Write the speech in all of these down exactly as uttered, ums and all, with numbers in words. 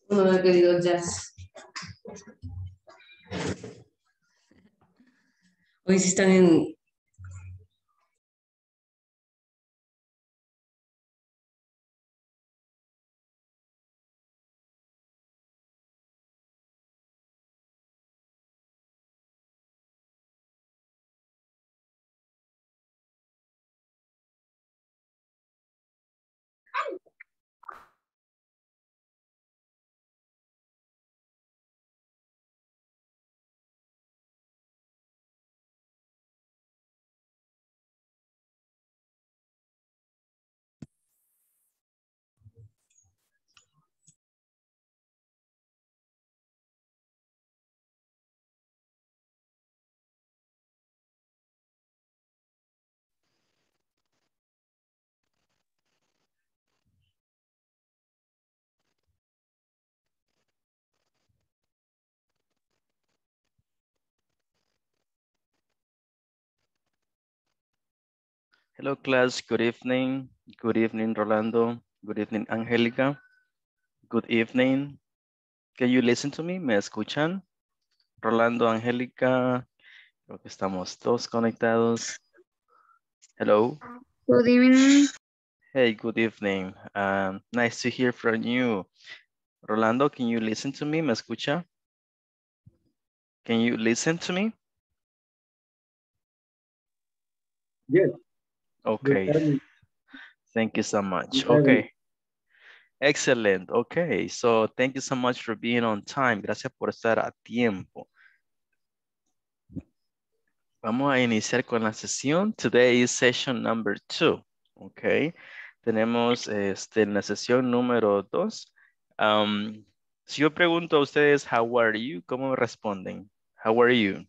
No, querido Jazz. Hoy sí están en... Hello class, good evening. Good evening, Rolando. Good evening, Angélica. Good evening. Can you listen to me? ¿Me escuchan? Rolando, Angélica, creo que estamos todos conectados. Hello. Good evening. Hey, good evening. Um, nice to hear from you. Rolando, can you listen to me? ¿Me escucha? Can you listen to me? Yes. Okay. Thank you so much. Okay. Excellent. Okay. So thank you so much for being on time. Gracias por estar a tiempo. Vamos a iniciar con la sesión. Today is session number two. Okay. Tenemos este, en la sesión número dos. Um, si yo pregunto a ustedes, how are you? ¿Cómo me responden? How are you?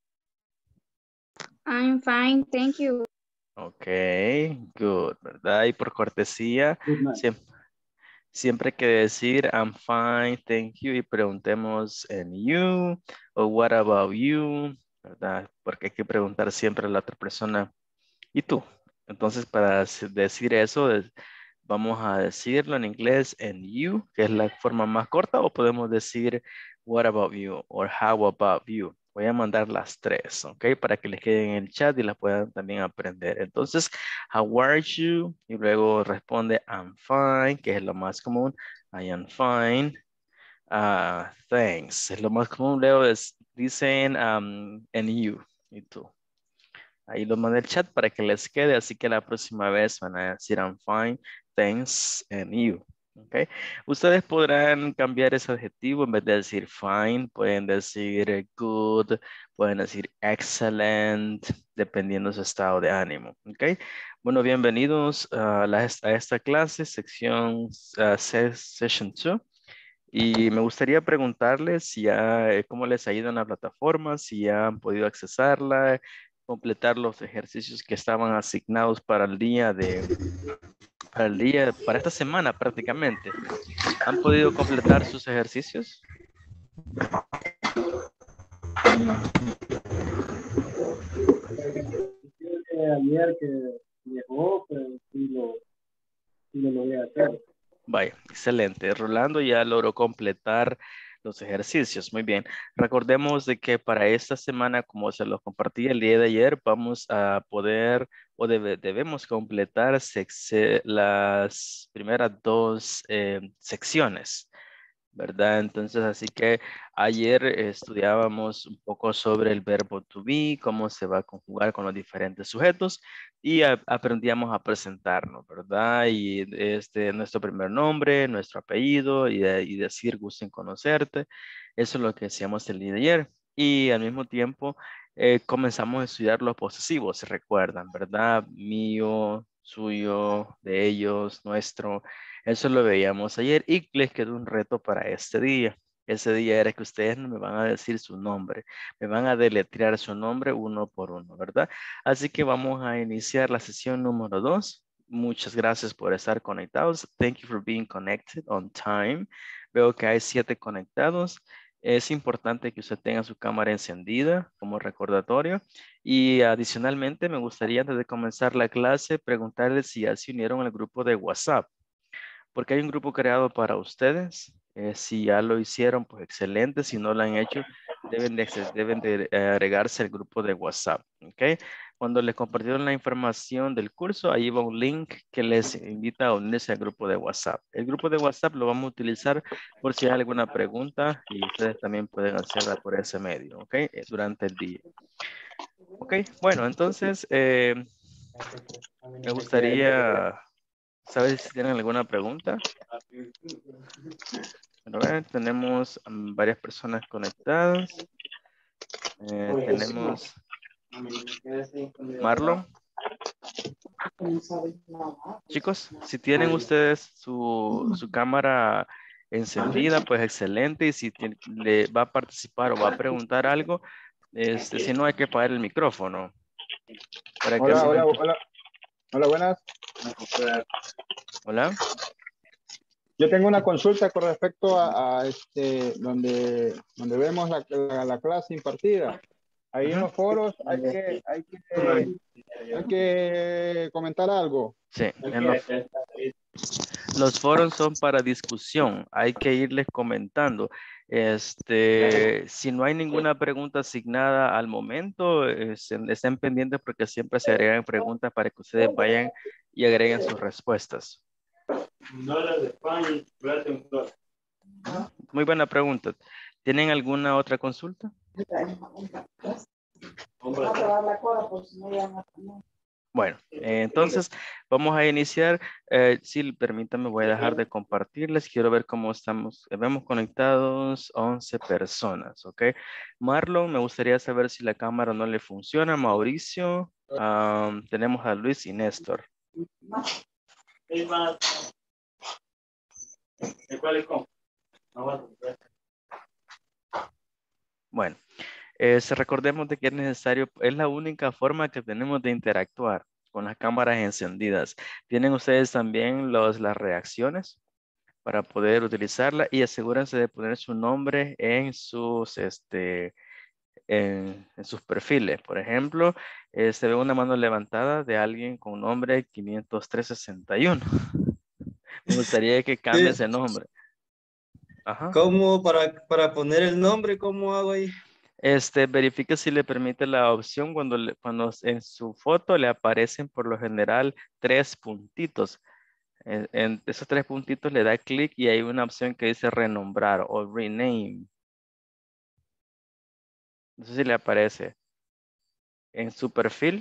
I'm fine, thank you. Ok, good, ¿verdad? Y por cortesía, siempre, siempre hay que decir I'm fine, thank you, y preguntemos and you, o what about you, ¿verdad? Porque hay que preguntar siempre a la otra persona, ¿y tú? Entonces, para decir eso, vamos a decirlo en inglés and you, que es la forma más corta, o podemos decir what about you, or how about you. Voy a mandar las tres, ¿ok? Para que les queden en el chat y las puedan también aprender. Entonces, how are you? Y luego responde I'm fine, que es lo más común. I am fine. Uh, thanks. Es lo más común. Luego es, dicen um, and you. Y tú. Ahí lo mandé el chat para que les quede, así que la próxima vez van a decir I'm fine, thanks, and you. Okay. Ustedes podrán cambiar ese adjetivo en vez de decir fine, pueden decir good, pueden decir excellent, dependiendo de su estado de ánimo. Okay. Bueno, bienvenidos a, la, a esta clase, sección uh, session dos. Y me gustaría preguntarles si ya, eh, cómo les ha ido en la plataforma, si ya han podido accesarla, completar los ejercicios que estaban asignados para el día de, para el día, para esta semana prácticamente. ¿Han podido completar sus ejercicios? Ayer que llegó, pues sí lo, sí lo voy a hacer. Vaya, excelente. Rolando ya logró completar los ejercicios. Muy bien. Recordemos de que para esta semana, como se los compartí el día de ayer, vamos a poder o debe- debemos completar sex- las primeras dos eh, secciones, ¿verdad? Entonces, así que ayer eh, estudiábamos un poco sobre el verbo to be, cómo se va a conjugar con los diferentes sujetos y a- aprendíamos a presentarnos, ¿verdad? Y este, nuestro primer nombre, nuestro apellido y, de- y decir gusto en conocerte. Eso es lo que hacíamos el día de ayer. Y al mismo tiempo eh, comenzamos a estudiar los posesivos, se recuerdan, ¿verdad? Mío, suyo, de ellos, nuestro. Eso lo veíamos ayer y les quedó un reto para este día. Ese día era que ustedes no me van a decir su nombre, me van a deletrear su nombre uno por uno, ¿verdad? Así que vamos a iniciar la sesión número dos. Muchas gracias por estar conectados. Thank you for being connected on time. Veo que hay siete conectados. Es importante que usted tenga su cámara encendida como recordatorio. Y adicionalmente me gustaría antes de comenzar la clase preguntarles si ya se unieron al grupo de WhatsApp porque hay un grupo creado para ustedes. Eh, si ya lo hicieron, pues excelente. Si no lo han hecho, deben de, acces- deben de eh, agregarse al grupo de WhatsApp. ¿Ok? Cuando les compartieron la información del curso, ahí va un link que les invita a unirse al grupo de WhatsApp. El grupo de WhatsApp lo vamos a utilizar por si hay alguna pregunta y ustedes también pueden hacerla por ese medio, ¿ok? Eh, Durante el día. Ok, bueno, entonces eh, me gustaría saber si tienen alguna pregunta. Bueno, a ver, tenemos mm, varias personas conectadas. Eh, tenemos Marlon. Chicos, si tienen ustedes su, su cámara encendida, pues excelente. Y si tien- le va a participar o va a preguntar algo, este, si no hay que apagar el micrófono. Para que Hola, así no hola, inter- hola, hola, buenas. Hola. Yo tengo una consulta con respecto a, a este, donde, donde vemos la, la, la clase impartida. Ahí en Ujú. los foros hay que, hay que, hay que comentar algo. Sí, en los, los foros son para discusión. Hay que irles comentando. Este, si no hay ninguna pregunta asignada al momento, es- estén pendientes porque siempre se agregan preguntas para que ustedes vayan y agreguen sus respuestas. Muy buena pregunta. ¿Tienen alguna otra consulta? Bueno, eh, entonces vamos a iniciar. Eh, sí, permítanme, voy a dejar de compartirles. Quiero ver cómo estamos. Eh, Vemos conectados once personas, ¿ok? Marlon, me gustaría saber si la cámara no le funciona. Mauricio, am, tenemos a Luis y Néstor. Bueno, eh, se- recordemos de que es necesario, es la única forma que tenemos de interactuar con las cámaras encendidas. ¿Tienen ustedes también los, las reacciones para poder utilizarla? Y asegúrense de poner su nombre en sus, este, en, en sus perfiles. Por ejemplo, eh, se ve una mano levantada de alguien con nombre quinientos tres sesenta y uno. Me gustaría que cambie Sí, ese nombre. Ajá. ¿cómo para, para poner el nombre? ¿Cómo hago ahí? Este, verifique si le permite la opción cuando, le- cuando en su foto le aparecen por lo general tres puntitos. En, en esos tres puntitos le da clic y hay una opción que dice renombrar o rename. No sé si le aparece en su perfil.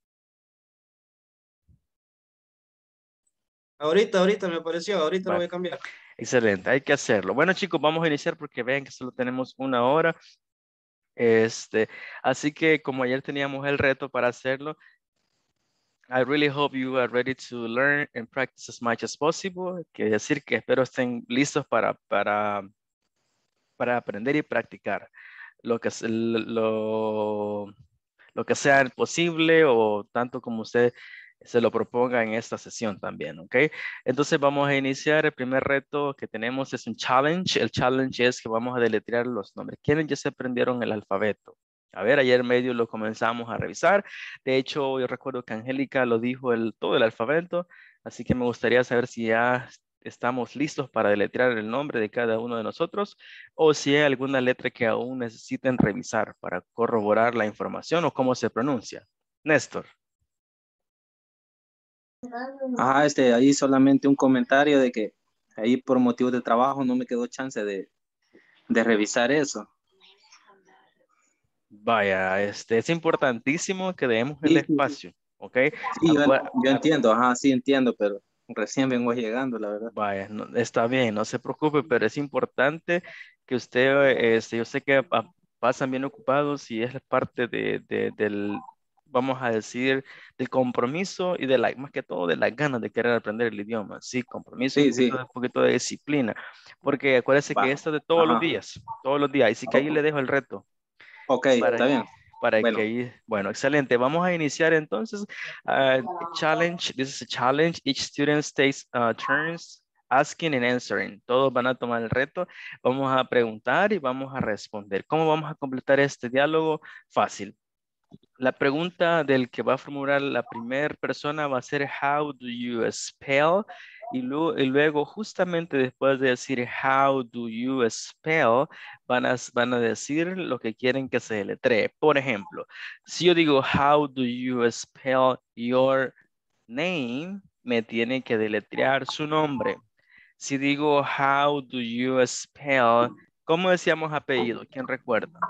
Ahorita, ahorita me apareció, ahorita lo Va, voy a cambiar. excelente, hay que hacerlo. Bueno, chicos, vamos a iniciar porque vean que solo tenemos una hora. Este, así que como ayer teníamos el reto para hacerlo, I really hope you are ready to learn and practice as much as possible. Quiere decir que espero estén listos para, para, para aprender y practicar lo que, es- lo, lo que sea posible o tanto como usted se lo proponga en esta sesión también, ¿ok? Entonces vamos a iniciar. El primer reto que tenemos es un challenge. El challenge es que vamos a deletrear los nombres. ¿Quiénes ya se aprendieron el alfabeto? A ver, ayer medio lo comenzamos a revisar. De hecho, yo recuerdo que Angélica lo dijo el, todo el alfabeto, así que me gustaría saber si ya estamos listos para deletrear el nombre de cada uno de nosotros o si hay alguna letra que aún necesiten revisar para corroborar la información o cómo se pronuncia. Néstor. Ah, este, ahí solamente un comentario de que ahí por motivos de trabajo no me quedó chance de, de revisar eso. Vaya, este es importantísimo que demos el Sí, sí, espacio, ¿ok? sí, yo, Acuer- yo entiendo, ajá, sí entiendo, pero recién vengo llegando, la verdad. Vaya, no- está bien, no se preocupe, pero es importante que usted, este, yo sé que pa- pasan bien ocupados y es parte de, de- del, vamos a decir, del compromiso y de la, más que todo de las ganas de querer aprender el idioma. Sí, compromiso y un Sí, sí, poquito, de- un poquito de disciplina, porque acuérdese que va, esto es de todos los ajá. días, todos los días, y sí que ahí le dejo el reto. Ok, Para, está bien. para que Bueno, ahí, bueno, excelente. Vamos a iniciar entonces. Uh, challenge, this is a challenge. Each student takes uh, turns asking and answering. Todos van a tomar el reto. Vamos a preguntar y vamos a responder. ¿Cómo vamos a completar este diálogo? Fácil. La pregunta del que va a formular la primera persona va a ser how do you spell? Y luego, y luego justamente después de decir how do you spell, van a, van a decir lo que quieren que se deletree. Por ejemplo, si yo digo how do you spell your name, me tiene que deletrear su nombre. Si digo how do you spell, ¿cómo decíamos apellido? ¿Quién recuerda?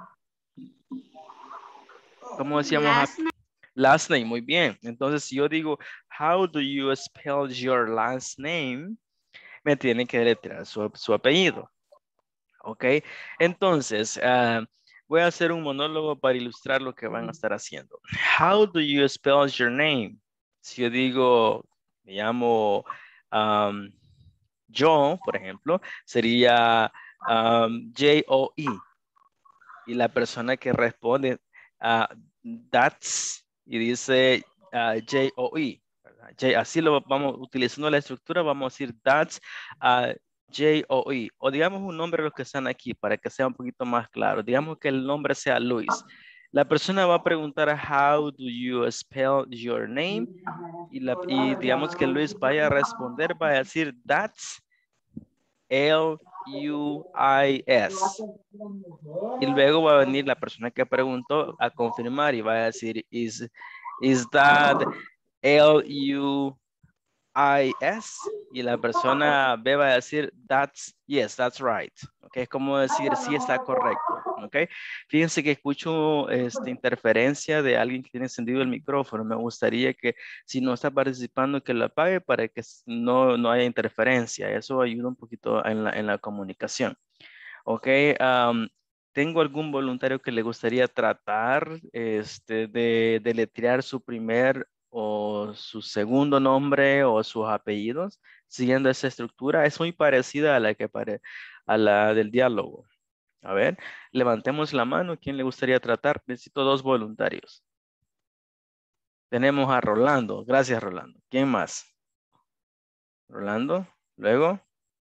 ¿Cómo decíamos Last apellido? Last name, muy bien. Entonces, si yo digo, how do you spell your last name? Me tiene que deletrear su, su apellido. Ok. Entonces, uh, voy a hacer un monólogo para ilustrar lo que van a estar haciendo. How do you spell your name? Si yo digo, me llamo um, Joe, por ejemplo, sería um, J O E. Y la persona que responde, uh, that's, y dice uh, J O E. J, así lo vamos utilizando la estructura, vamos a decir that's uh, J O E. O digamos un nombre de los que están aquí para que sea un poquito más claro. Digamos que el nombre sea Luis. La persona va a preguntar how do you spell your name y, la, y digamos que Luis vaya a responder, va a decir that's L U I S. Y luego va a venir la persona que preguntó a confirmar y va a decir, is, is that L U I S? Y la persona B va a decir, that's, yes, that's right. Ok, es como decir, sí está correcto. Ok, fíjense que escucho esta interferencia de alguien que tiene encendido el micrófono. Me gustaría que si no está participando, que lo apague para que no, no haya interferencia. Eso ayuda un poquito en la, en la comunicación. Ok, um, ¿tengo algún voluntario que le gustaría tratar este, de deletrear su primer o su segundo nombre o sus apellidos siguiendo esa estructura? Es muy parecida a la que pare, a la del diálogo. A ver, levantemos la mano. ¿Quién le gustaría tratar? Necesito dos voluntarios. Tenemos a Rolando. Gracias, Rolando. ¿Quién más? Rolando. Luego.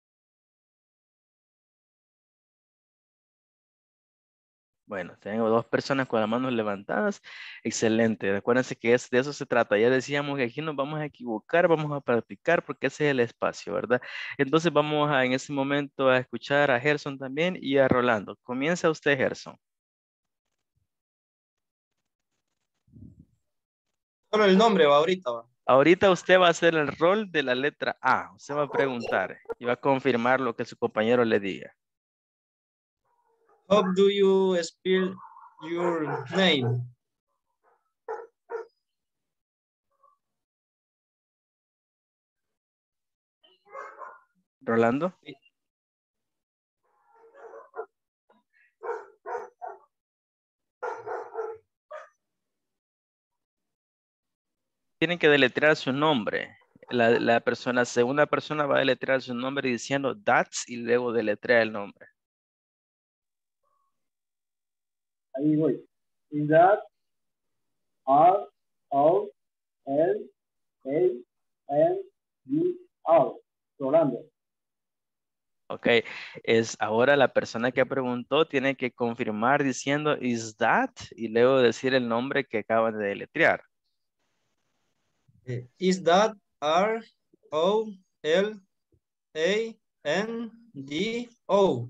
Bueno, tengo dos personas con las manos levantadas. Excelente. Acuérdense que es, de eso se trata. Ya decíamos que aquí nos vamos a equivocar, vamos a practicar porque ese es el espacio, ¿verdad? Entonces vamos a en ese momento a escuchar a Gerson también y a Rolando. Comienza usted, Gerson. Solo el nombre va ahorita, va. Ahorita usted va a hacer el rol de la letra A. Usted va a preguntar y va a confirmar lo que su compañero le diga. How do you spell your name? Rolando. Tienen que deletrear su nombre. La, la persona, segunda persona va a deletrear su nombre diciendo that's y luego deletrea el nombre. Ahí voy. Is that R O L A N D O. Rolando. Ok, es ahora la persona que preguntó tiene que confirmar diciendo is that y luego decir el nombre que acaban de deletrear. Is that R O L A N D O?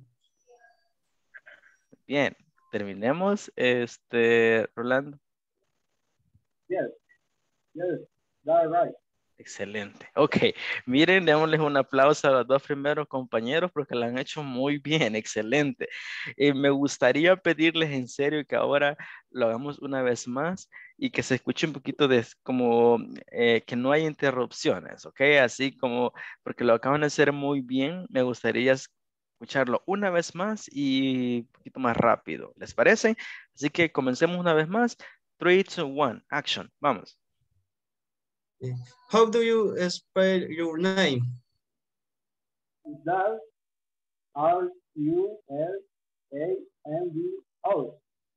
Bien, terminemos. Este, Rolando. Yes. Yes. That's right. Excelente. Ok, miren, démosles un aplauso a los dos primeros compañeros porque lo han hecho muy bien, excelente. Eh, me gustaría pedirles en serio que ahora lo hagamos una vez más y que se escuche un poquito de como eh, que no haya interrupciones, ok, así como porque lo acaban de hacer muy bien, me gustaría escucharlo una vez más y un poquito más rápido, ¿les parece? Así que comencemos una vez más. three, two, one, action, vamos. How do you spell your name? Is that R U L A N D O?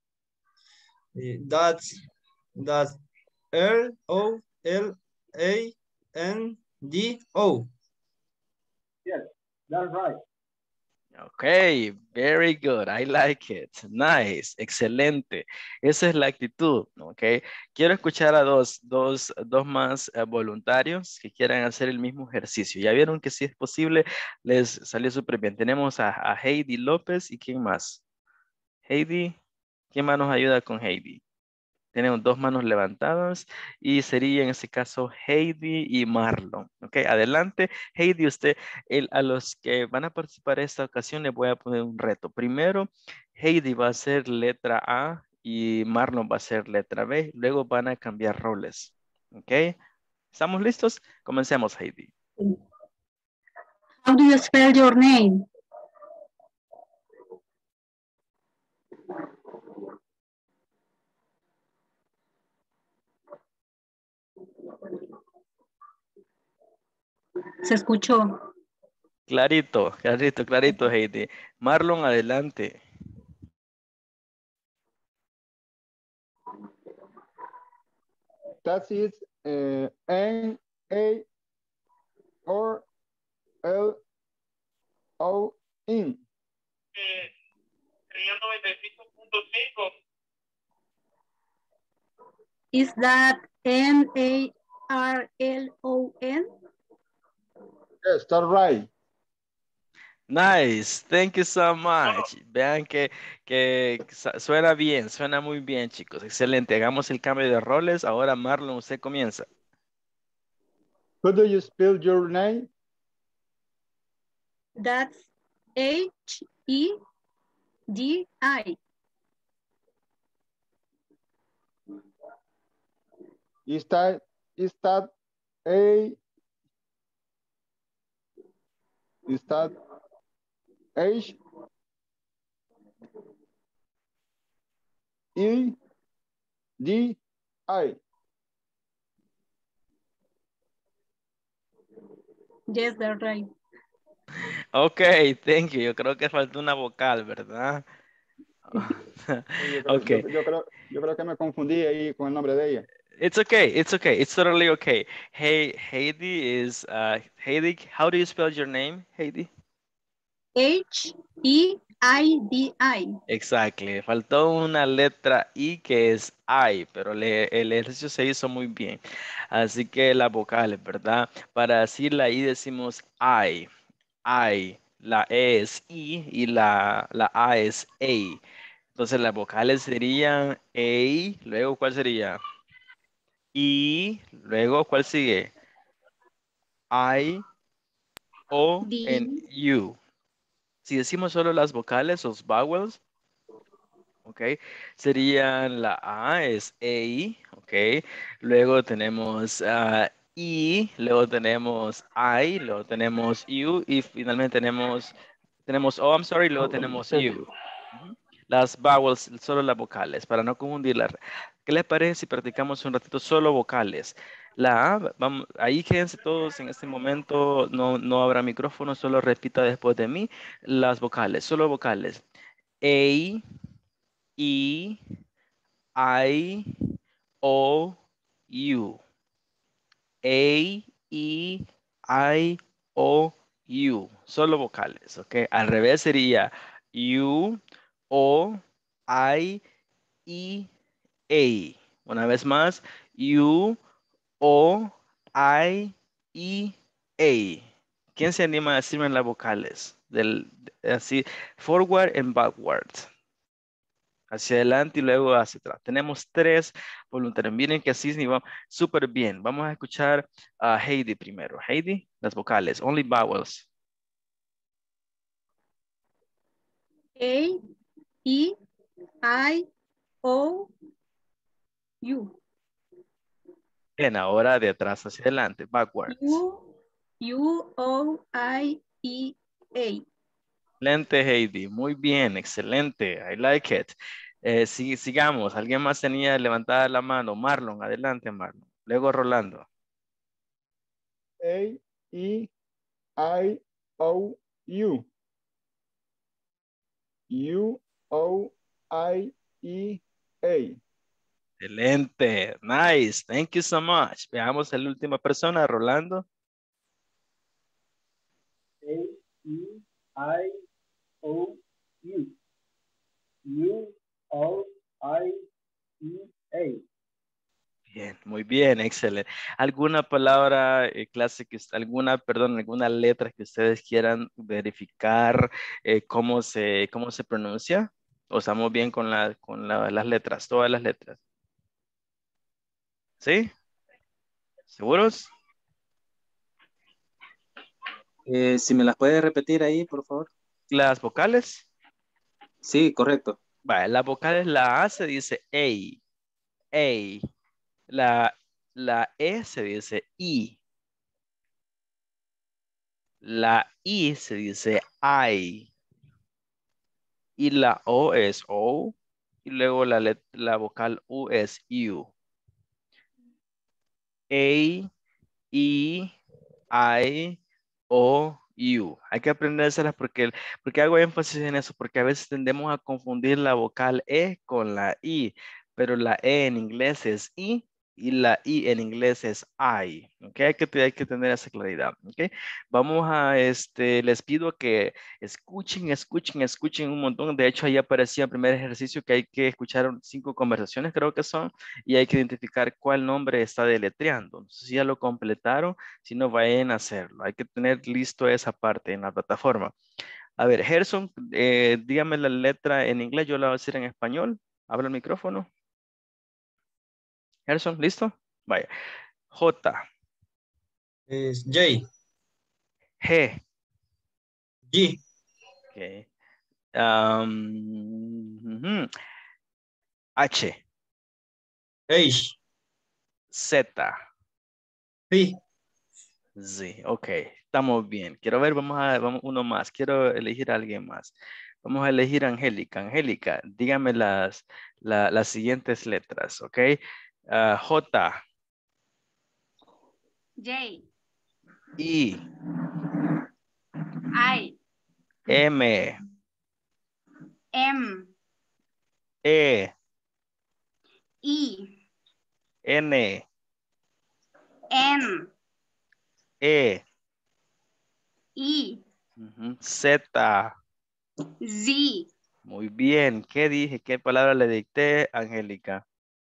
That's that's R O L A N D O. Yes. That's right. Okay, very good. I like it. Nice, excelente. Esa es la actitud, ¿ok? Quiero escuchar a dos, dos, dos más eh, voluntarios que quieran hacer el mismo ejercicio. Ya vieron que si es posible, les salió súper bien. Tenemos a, a Heidi López y ¿quién más? Heidi, ¿quién más nos ayuda con Heidi? Tenemos dos manos levantadas y sería en este caso Heidi y Marlon. Ok, adelante. Heidi, usted, el, a los que van a participar esta ocasión les voy a poner un reto. Primero, Heidi va a ser letra A y Marlon va a ser letra B. Luego van a cambiar roles. Ok, ¿estamos listos? Comencemos, Heidi. How do you spell your name? Se escuchó. Clarito, clarito, clarito, Heidi. Marlon, adelante. That is uh, N A or L O N. Is that N A R L O N? Yes, that's right. Nice, thank you so much. Vean que, que sa- suena bien, suena muy bien, chicos. Excelente, hagamos el cambio de roles. Ahora Marlon, usted comienza. How do you spell your name? That's H E D I. Is that is that A? Is that H E D I? Yes, that's right. Ok, thank you. Yo creo que faltó una vocal, ¿verdad? Sí, Yo creo, Ok, yo, yo creo, yo creo que me confundí ahí con el nombre de ella. it's okay, it's okay, it's totally okay. Hey, Heidi is, uh, Heidi, how do you spell your name, Heidi? H E I D I. Exactly, faltó una letra I que es I, pero le- el ejercicio se hizo muy bien. Así que las vocales, ¿verdad? Para decir la I decimos I, I, la E es I y la, la A es A. Entonces las vocales serían A, luego ¿cuál sería? I, luego ¿cuál sigue? I, O, en D. U. Si decimos solo las vocales, los vowels, ok, serían la A es A, ok, luego tenemos ah, I, luego tenemos I, luego tenemos U y finalmente tenemos, tenemos O, I'm sorry, luego tenemos U. Ujú. Las vowels, solo las vocales, para no confundirlas. ¿Qué les parece si practicamos un ratito solo vocales? La A, vamos, ahí quédense todos en este momento, no, no habrá micrófono, solo repita después de mí las vocales, solo vocales. A, E, I, O, U. A, E, I, O, U. Solo vocales, ¿ok? Al revés sería U, O, I, E, A. Una vez más, U, O, I, E, A. ¿Quién se anima a decirme las vocales? Del, así, forward and backward. Hacia adelante y luego hacia atrás. Tenemos tres voluntarios. Miren que así ni va súper bien. Vamos a escuchar a Heidi primero. Heidi, las vocales, only vowels. A E I O U. Bien, ahora de atrás hacia adelante, backwards. U U O I E A. Excelente, Heidi. Muy bien, excelente. I like it. Eh, sí, sigamos. ¿Alguien más tenía levantada la mano? Marlon, adelante, Marlon. Luego Rolando. A E I O U. U O I E A. Excelente. Nice. Thank you so much. Veamos a la última persona, Rolando. A E I O U. U O I E A. Bien, muy bien, excelente. ¿Alguna palabra, eh, clase, que, us- alguna, perdón, alguna letra que ustedes quieran verificar eh, cómo se, cómo se pronuncia? ¿O estamos bien con, la, con la- las letras, todas las letras? ¿Sí? ¿Seguros? Eh, si me las puede repetir ahí, por favor. ¿Las vocales? Sí, correcto. Vale, las vocales, la A se dice A, A. La, la E se dice I. La I se dice I. Y la O es O. Y luego la, let- la vocal U es U. A, E, I, O, U. Hay que aprendérselas porque, porque hago énfasis en eso, porque a veces tendemos a confundir la vocal E con la I, pero la E en inglés es I y la I en inglés es I. ¿Ok? Hay que, hay que tener esa claridad. ¿Ok? Vamos a, este, les pido que escuchen, escuchen, escuchen un montón. De hecho, ahí aparecía el primer ejercicio que hay que escuchar cinco conversaciones, creo que son, y hay que identificar cuál nombre está deletreando. No sé si ya lo completaron, si no vayan a hacerlo. Hay que tener listo esa parte en la plataforma. A ver, Gerson, eh, dígame la letra en inglés, yo la voy a decir en español. Habla el micrófono. Gerson, ¿listo? Vaya. J, Es J, G, G, ok. Um, ujú. H, H, Z, P, Z, ok, estamos bien. Quiero ver, vamos a, vamos uno más. Quiero elegir a alguien más. Vamos a elegir a Angélica. Angélica, dígame las, la- las siguientes letras, ok. Ah, J, J, I, I, M, M, E, E, N, N, E, E, ujú, Z. Z. Muy bien. ¿Qué dije? ¿Qué palabra le dicté, Angélica?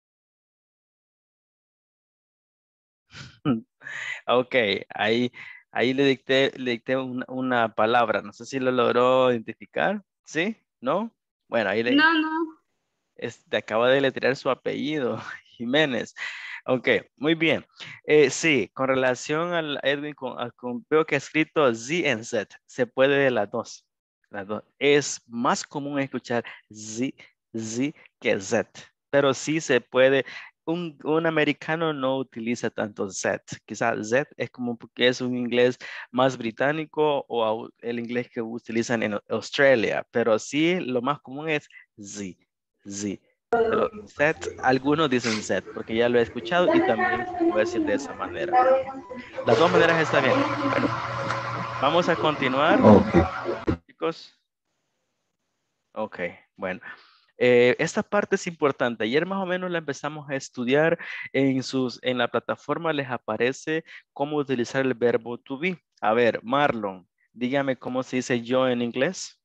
Ok, ahí, ahí le dicté, le dicté una, una palabra. No sé si lo logró identificar. ¿Sí? ¿No? Bueno, ahí le No, no. este, acaba de letrear su apellido, Jiménez. Ok, muy bien. Eh, sí, con relación al Edwin, con, a- con- veo que ha escrito Z en Z. Se puede de las dos. Las dos. Es más común escuchar Z, Z que Z. Pero sí se puede. Un, un americano no utiliza tanto Z. Quizás Z es como porque es un inglés más británico o au- el inglés que utilizan en Australia. Pero sí, lo más común es Z. Z. Pero Z, algunos dicen Z, porque ya lo he escuchado y también se puede decir de esa manera. Las dos maneras está bien. Bueno, vamos a continuar, chicos. Ok, bueno. Eh, esta parte es importante. Ayer más o menos la empezamos a estudiar en sus, en la plataforma les aparece cómo utilizar el verbo to be. A ver, Marlon, dígame cómo se dice yo en inglés.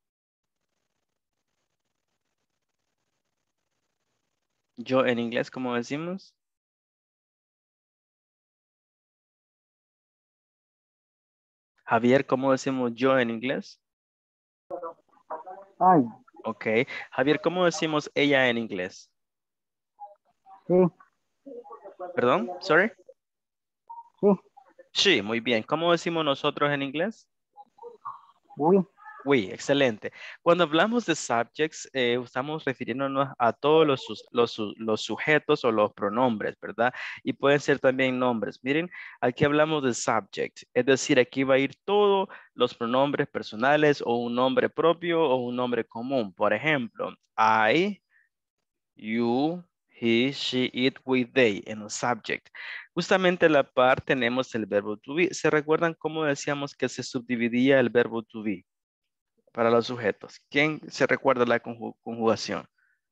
Yo en inglés, ¿cómo decimos? Javier, ¿cómo decimos yo en inglés? Ay, Ok. Javier, ¿cómo decimos ella en inglés? sí, Perdón, sorry. sí, Sí, muy bien. ¿Cómo decimos nosotros en inglés? uy, We, excelente. Cuando hablamos de subjects, eh, estamos refiriéndonos a todos los, sus- los, su- los sujetos o los pronombres, ¿verdad? Y pueden ser también nombres. Miren, aquí hablamos de subject, es decir, aquí va a ir todos los pronombres personales o un nombre propio o un nombre común. Por ejemplo, I, you, he, she, it, we, they en el subject. Justamente a la par tenemos el verbo to be. ¿Se recuerdan cómo decíamos que se subdividía el verbo to be para los sujetos? ¿Quién se recuerda la conju- conjugación?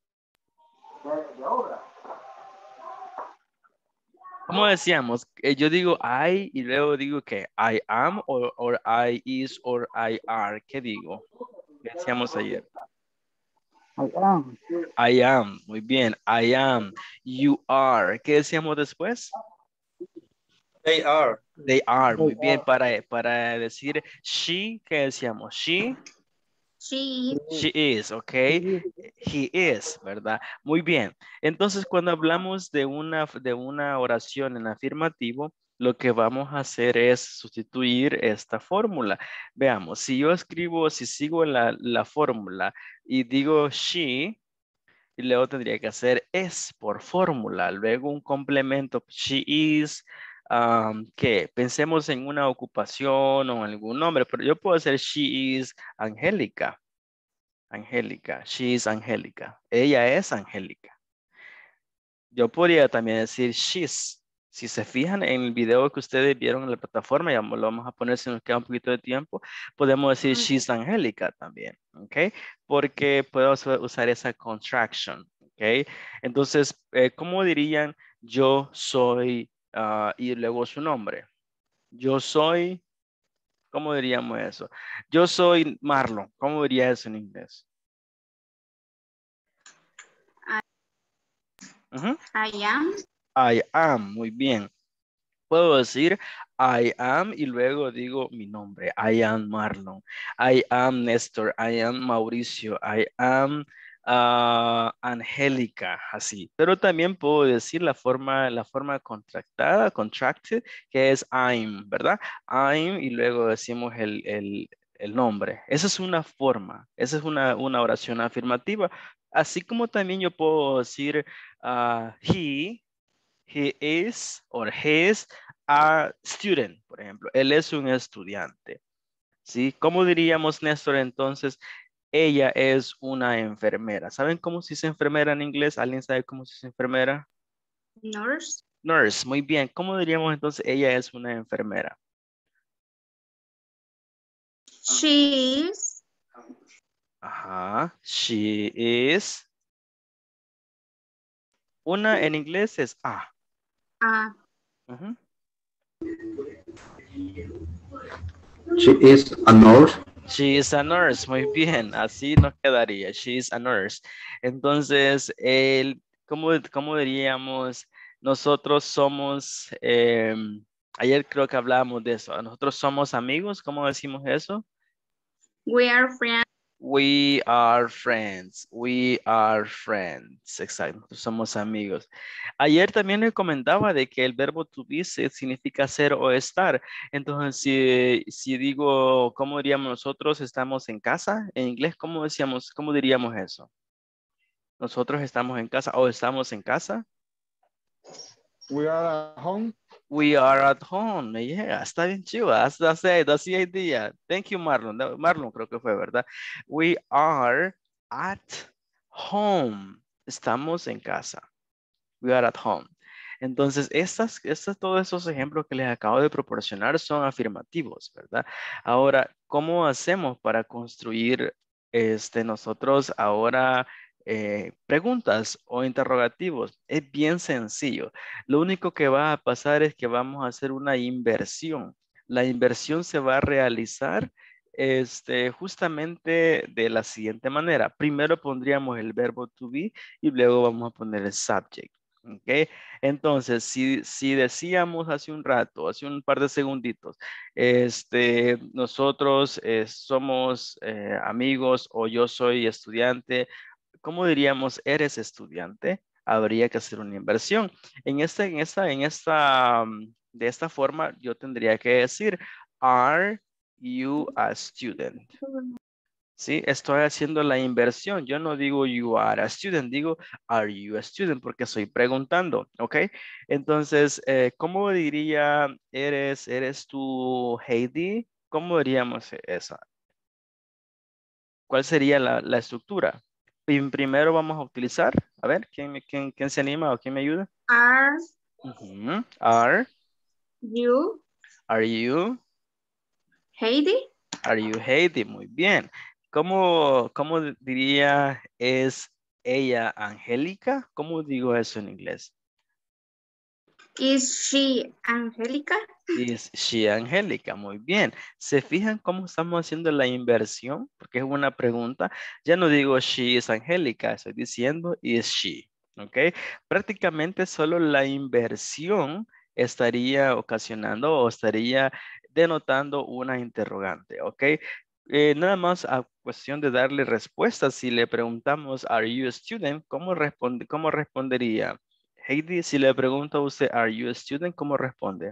¿Cómo decíamos? Eh, yo digo I y luego digo que I am or, or I is or I are. ¿Qué digo? ¿Qué decíamos ayer? I am. I am. Muy bien. I am. You are. ¿Qué decíamos después? They are. They are. Muy They bien. are. Para, para decir she, ¿qué decíamos? She. She is. She is, ok. He He is, ¿verdad? Muy bien. Entonces, cuando hablamos de una, de una oración en afirmativo, lo que vamos a hacer es sustituir esta fórmula. Veamos, si yo escribo, si sigo la, la fórmula y digo she, y luego tendría que hacer es por fórmula. Luego un complemento, she is, um, que pensemos en una ocupación o algún nombre, pero yo puedo hacer she is Angélica. Angélica, she is Angélica. Ella es Angélica. Yo podría también decir she's. Si se fijan en el video que ustedes vieron en la plataforma, ya lo vamos a poner si nos queda un poquito de tiempo, podemos decir she's Angélica también, ¿ok? Porque puedo usar esa contraction, ¿ok? Entonces, eh, ¿cómo dirían yo soy uh, y luego su nombre? Yo soy, ¿cómo diríamos eso? Yo soy Marlon, ¿cómo diría eso en inglés? Uh-huh. I am. I am, muy bien. Puedo decir I am y luego digo mi nombre. I am Marlon. I am Néstor. I am Mauricio. I am uh, Angélica. Así. Pero también puedo decir la forma, la forma contractada, contracted, que es I'm, ¿verdad? I'm y luego decimos el, el, el nombre. Esa es una forma. Esa es una, una oración afirmativa. Así como también yo puedo decir uh, he, he is or his a student, por ejemplo. Él es un estudiante. ¿Sí? ¿Cómo diríamos, Néstor, entonces? Ella es una enfermera. ¿Saben cómo se dice enfermera en inglés? ¿Alguien sabe cómo se dice enfermera? Nurse. Nurse, muy bien. ¿Cómo diríamos entonces? Ella es una enfermera. She is. Ajá. She is. Una en inglés es a. A. Uh-huh. She is a nurse. She is a nurse. Muy bien. Así nos quedaría. She is a nurse. Entonces, el, ¿cómo, cómo diríamos? Nosotros somos, eh, ayer creo que hablábamos de eso. Nosotros somos amigos. ¿Cómo decimos eso? We are friends. We are friends. We are friends. Exacto. Nosotros somos amigos. Ayer también le comentaba de que el verbo to be se- significa ser o estar. Entonces, si, si digo, ¿cómo diríamos nosotros estamos en casa? En inglés, ¿cómo decíamos, cómo diríamos eso? Nosotros estamos en casa o estamos en casa. We are at home. We are at home. Yeah, está bien chido. That's, that's it. That's the idea. Thank you, Marlon. No, Marlon creo que fue, ¿verdad? We are at home. Estamos en casa. We are at home. Entonces, estas, estas, todos esos ejemplos que les acabo de proporcionar son afirmativos, ¿verdad? Ahora, ¿cómo hacemos para construir este, nosotros ahora eh, preguntas o interrogativos? Es bien sencillo. Lo único que va a pasar es que vamos a hacer una inversión. La inversión se va a realizar este, justamente de la siguiente manera. Primero pondríamos el verbo to be y luego vamos a poner el subject. ¿Ok? Entonces, si, si decíamos hace un rato, hace un par de segunditos, este, nosotros eh, somos eh, amigos o yo soy estudiante, ¿cómo diríamos eres estudiante? Habría que hacer una inversión. En esta, en esta, en esta, um, de esta forma, yo tendría que decir, are you a student? Sí, estoy haciendo la inversión. Yo no digo you are a student, digo are you a student porque estoy preguntando, ¿ok? Entonces, eh, ¿cómo diría eres, eres tú Heidi? ¿Cómo diríamos esa? ¿Cuál sería la, la estructura? Prim- Primero vamos a utilizar, a ver, ¿quién, me- quién, quién se anima o quién me ayuda? Are Ujú. Are, you are you, Heidi? are you Heidi? Muy bien. ¿Cómo, cómo diría es ella Angélica? ¿Cómo digo eso en inglés? Is she Angélica? Is she Angélica? Muy bien. ¿Se fijan cómo estamos haciendo la inversión? Porque es una pregunta. Ya no digo she is Angélica, estoy diciendo is she. ¿Ok? Prácticamente solo la inversión estaría ocasionando o estaría denotando una interrogante. ¿Ok? Eh, nada más a cuestión de darle respuesta. Si le preguntamos, are you a student? ¿Cómo, responde, cómo respondería? Heidi, si le pregunto a usted, are you a student? ¿Cómo responde?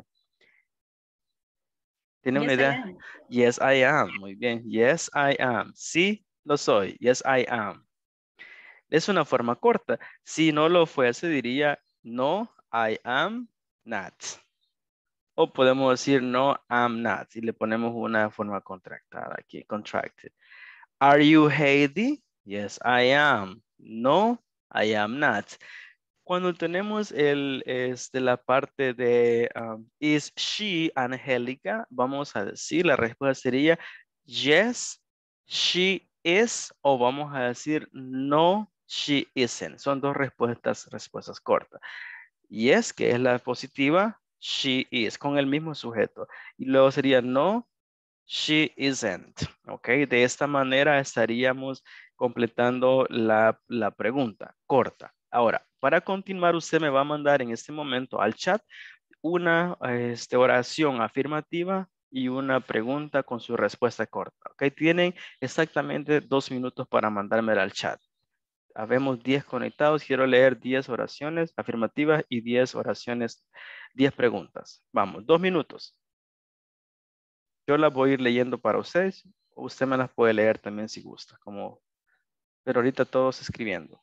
¿Tiene una Yes, I idea? am. Yes, I am. Muy bien. Yes, I am. Sí, lo soy. Yes, I am. Es una forma corta. Si no lo fuese, diría no, I am not. O podemos decir no, I'm not. Y le ponemos una forma contractada aquí. Contracted. Are you Heidi? Yes, I am. No, I am not. Cuando tenemos el, este, la parte de um, is she Angélica, vamos a decir, la respuesta sería yes, she is, o vamos a decir no, she isn't. Son dos respuestas, respuestas cortas. Yes, que es la positiva, she is, con el mismo sujeto. Y luego sería no, she isn't. Ok, de esta manera estaríamos completando la, la pregunta corta. Ahora, para continuar, usted me va a mandar en este momento al chat una este, oración afirmativa y una pregunta con su respuesta corta. Ok, tienen exactamente dos minutos para mandármela al chat. Habemos diez conectados. Quiero leer diez oraciones afirmativas y diez oraciones, diez preguntas. Vamos, dos minutos. Yo las voy a ir leyendo para ustedes. Usted me las puede leer también si gusta. Como, pero ahorita todos escribiendo.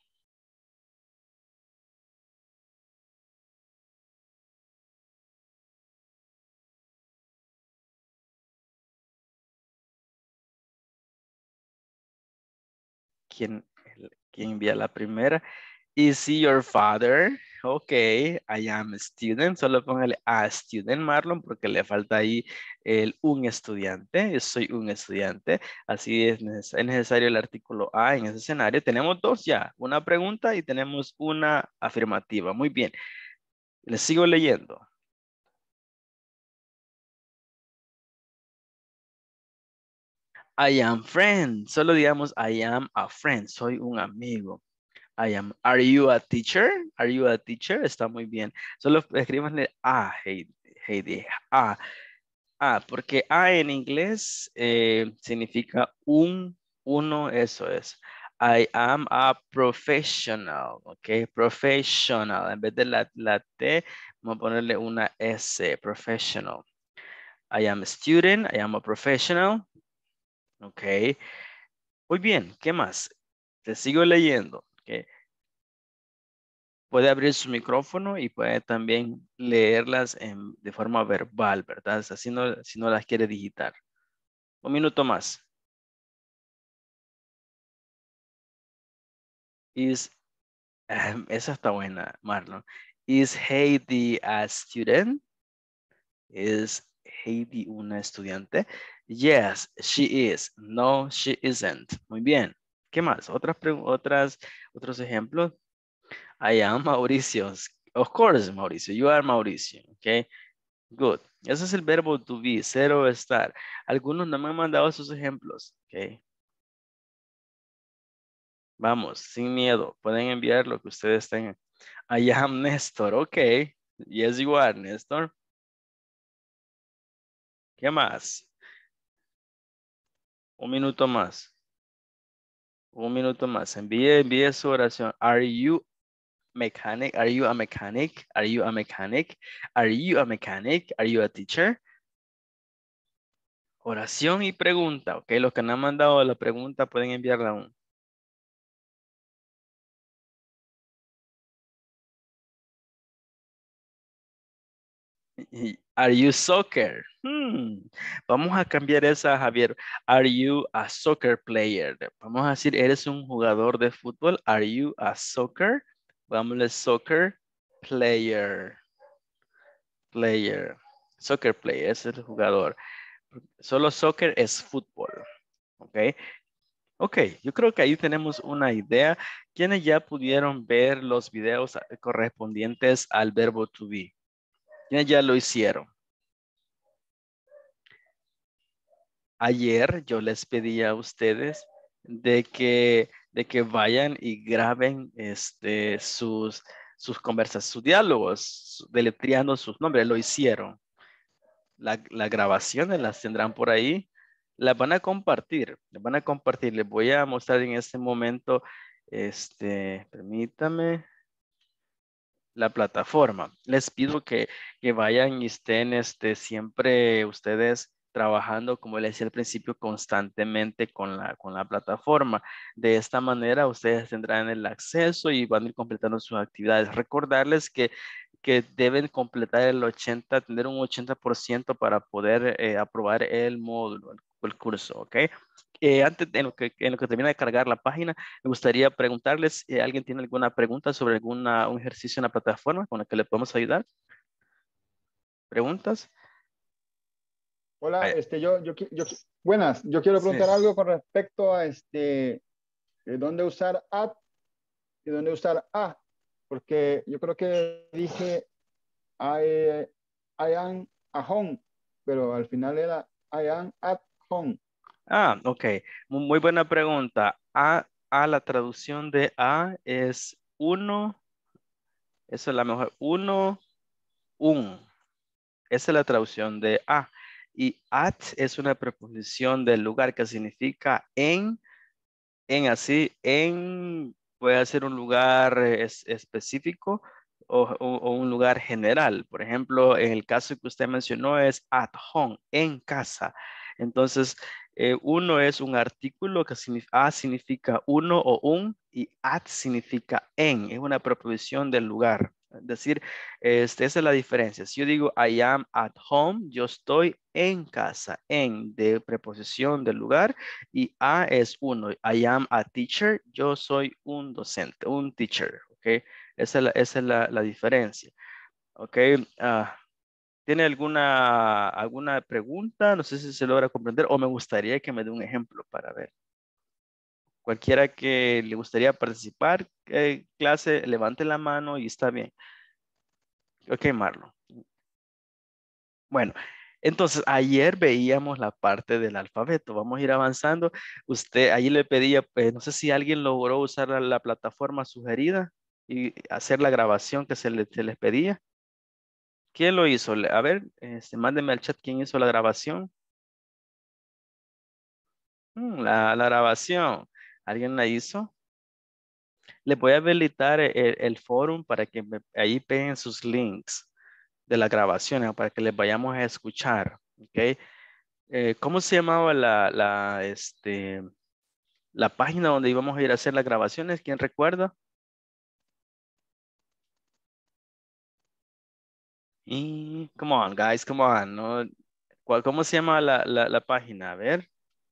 ¿Quién, quién envía la primera? Is he your father? Ok, I am a student. Solo póngale a student, Marlon, porque le falta ahí el un estudiante. Yo soy un estudiante. Así es, neces es necesario el artículo A en ese escenario. Tenemos dos ya, una pregunta y tenemos una afirmativa. Muy bien. Les sigo leyendo. I am friend. Solo digamos I am a friend. Soy un amigo. I am. Are you a teacher? Are you a teacher? Está muy bien. Solo escríbanle a, Heidi. Heidi. A. A, porque a en inglés eh, significa un, uno, eso es. I am a professional, ok, professional. En vez de la, la T, vamos a ponerle una S, professional. I am a student, I am a professional. Ok. Muy bien, ¿qué más? Te sigo leyendo. Okay. Puede abrir su micrófono y puede también leerlas en, de forma verbal, ¿verdad? Así no, si no las quiere digitar. Un minuto más. Is, um, esa está buena, Marlon. Is Heidi a student? Is Heidi una estudiante? Yes, she is. No, she isn't. Muy bien. ¿Qué más? Otras, otras, otros ejemplos. I am Mauricio. Of course, Mauricio. You are Mauricio. Okay. Good. Ese es el verbo to be, ser o estar. Algunos no me han mandado sus ejemplos. Okay. Vamos, sin miedo. Pueden enviar lo que ustedes tengan. I am Néstor. Ok. Yes, you are, Néstor. ¿Qué más? Un minuto más. Un minuto más. Envíe, envíe su oración. Are you mechanic? Are you a mechanic? Are you a mechanic? Are you a mechanic? Are you a teacher? Oración y pregunta. Ok, los que no han mandado la pregunta pueden enviarla aún. Are you soccer? Hmm. Vamos a cambiar esa, Javier. Are you a soccer player? Vamos a decir, ¿eres un jugador de fútbol? Are you a soccer? Vamos a soccer player. Player. Soccer player, ese es el jugador. Solo soccer es fútbol. Ok. Ok, yo creo que ahí tenemos una idea. ¿Quiénes ya pudieron ver los videos correspondientes al verbo to be? ¿Quiénes ya lo hicieron? Ayer yo les pedí a ustedes de que, de que vayan y graben este, sus, sus conversas, sus diálogos, deletreando sus nombres. Lo hicieron. La, las grabaciones las tendrán por ahí. Las van a compartir. Las van a compartir. Les voy a mostrar en este momento. Este, permítame. La plataforma. Les pido que, que vayan y estén este, siempre ustedes trabajando, como les decía al principio, constantemente con la, con la plataforma. De esta manera ustedes tendrán el acceso y van a ir completando sus actividades. Recordarles que, que deben completar el ochenta, tener un ochenta por ciento para poder eh, aprobar el módulo, el, el curso, ¿ok? Eh, antes, en lo, que, en lo que termina de cargar la página, me gustaría preguntarles si alguien tiene alguna pregunta sobre alguna, un ejercicio en la plataforma con el que le podemos ayudar. ¿Preguntas? Hola, Ay, este, yo, yo, qui- yo, buenas, yo quiero sí. preguntar algo con respecto a este, eh, dónde usar at y dónde usar a, porque yo creo que dije I, I am at home, pero al final era I am at home. Ah, ok. Muy, muy buena pregunta. A, a, la traducción de a es uno. Esa es la mejor. Uno, un. Esa es la traducción de a. Y at es una preposición del lugar que significa en, en así, en, puede ser un lugar eh, es- específico o, o- o un lugar general. Por ejemplo, en el caso que usted mencionó es at home, en casa. Entonces, eh, uno es un artículo que significa, a significa uno o un y at significa en, es una preposición del lugar. Es decir, este, esa es la diferencia. Si yo digo I am at home, yo estoy en casa, en de preposición del lugar y a es uno. I am a teacher, yo soy un docente, un teacher, ¿ok? Esa es la, esa es la, la diferencia, ¿ok? Ah, ¿tiene alguna, alguna pregunta? No sé si se logra comprender o me gustaría que me dé un ejemplo para ver. Cualquiera que le gustaría participar, eh, clase, levante la mano y está bien. Ok, Marlon. Bueno, entonces ayer veíamos la parte del alfabeto. Vamos a ir avanzando. Usted, ahí le pedía, eh, no sé si alguien logró usar la, la plataforma sugerida y hacer la grabación que se, le- se les pedía. ¿Quién lo hizo? Le- A ver, este, mándeme al chat quién hizo la grabación. Mm, la, la grabación. ¿Alguien la hizo? Les voy a habilitar el, el foro para que me- ahí peguen sus links de las grabaciones para que les vayamos a escuchar. ¿Ok? Eh, ¿cómo se llamaba la, la, este, la página donde íbamos a ir a hacer las grabaciones? ¿Quién recuerda? Y, come on, guys, come on. ¿No? ¿Cuál- ¿Cómo se llama la, la, la página? A ver.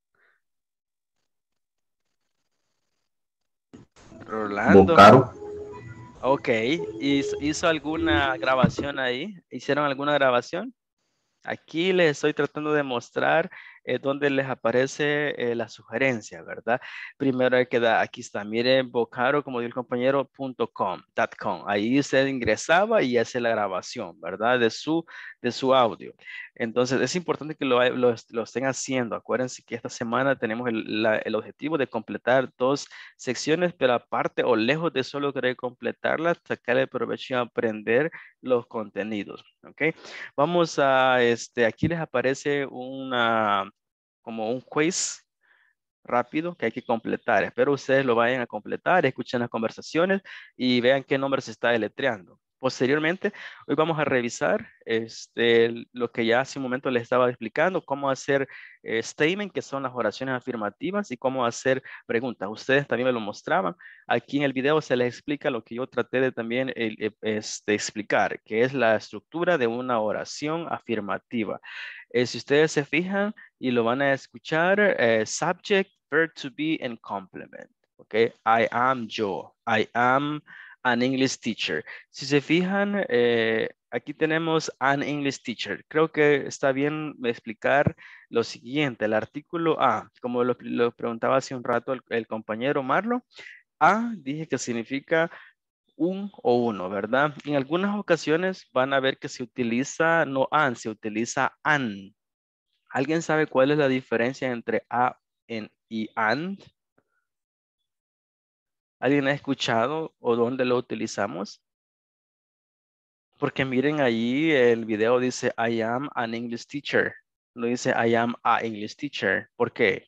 Rolando. Vocaro. Ok. ¿Hizo, hizo alguna grabación ahí? ¿Hicieron alguna grabación? Aquí les estoy tratando de mostrar eh, donde les aparece eh, la sugerencia, ¿verdad? Primero hay que dar, aquí está, miren, vocaro, como dijo el compañero, punto com, dot com. Ahí usted ingresaba y hace la grabación, ¿verdad? De su, de su audio. Entonces, es importante que lo, lo, lo estén haciendo. Acuérdense que esta semana tenemos el, la- el objetivo de completar dos secciones, pero aparte o lejos de solo querer completarlas, sacar el provecho y aprender los contenidos, ¿ok? Vamos a, este, aquí les aparece una, como un quiz rápido que hay que completar. Espero ustedes lo vayan a completar, escuchen las conversaciones y vean qué nombre se está deletreando. Posteriormente, hoy vamos a revisar este, lo que ya hace un momento les estaba explicando, cómo hacer eh, statement, que son las oraciones afirmativas, y cómo hacer preguntas. Ustedes también me lo mostraban. Aquí en el video se les explica lo que yo traté de también eh, eh, este, explicar, que es la estructura de una oración afirmativa. Eh, si ustedes se fijan y lo van a escuchar, eh, subject, verb to be, and complement. Ok, I am yo. I am an English teacher. Si se fijan, eh, aquí tenemos an English teacher. Creo que está bien explicar lo siguiente. El artículo A, como lo, lo preguntaba hace un rato el, el compañero Marlo, A dije que significa un o uno, ¿verdad? En algunas ocasiones van a ver que se utiliza no an, se utiliza an. ¿Alguien sabe cuál es la diferencia entre a en, y and? ¿Alguien ha escuchado o dónde lo utilizamos? Porque miren ahí el video dice I am an English teacher. No dice I am a English teacher. ¿Por qué?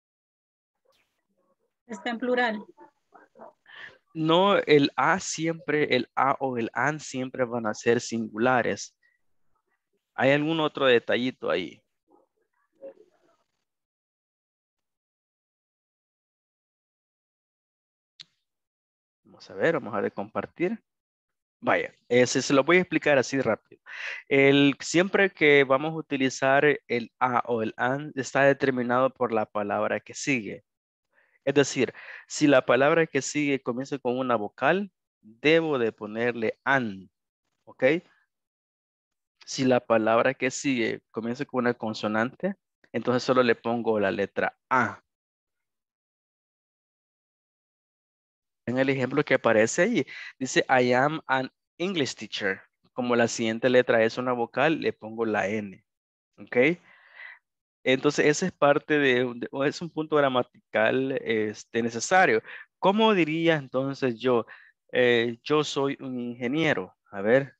Está en plural. No, el a siempre, el a o el an siempre van a ser singulares. ¿Hay algún otro detallito ahí? Vamos a ver, vamos a ver compartir. Vaya, ese se lo voy a explicar así rápido. El, siempre que vamos a utilizar el a o el an está determinado por la palabra que sigue. Es decir, si la palabra que sigue comienza con una vocal, debo de ponerle an, ¿ok? Si la palabra que sigue comienza con una consonante, entonces solo le pongo la letra A. En el ejemplo que aparece ahí, dice I am an English teacher. Como la siguiente letra es una vocal, le pongo la N. ¿Ok? Entonces, ese es parte de, de- o es un punto gramatical este, necesario. ¿Cómo diría entonces yo? Eh, yo soy un ingeniero. A ver,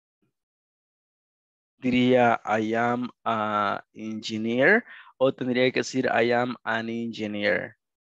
diría I am an engineer o tendría que decir I am an engineer.